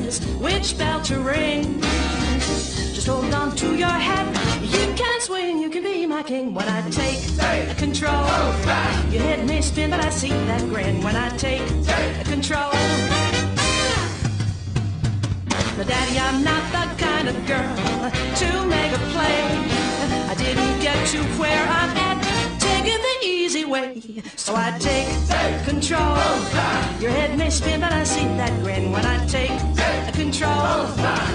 is which bell to ring. Just hold on to your hat. You can swing, you can be my king. When I take control, your head may spin, but I see that grin. When I take control. Now, Daddy, I'm not the kind of girl to make a play. I didn't get to where I'm at, taking the easy way. So I take control. Your head may spin, but I see that grin. When I take control.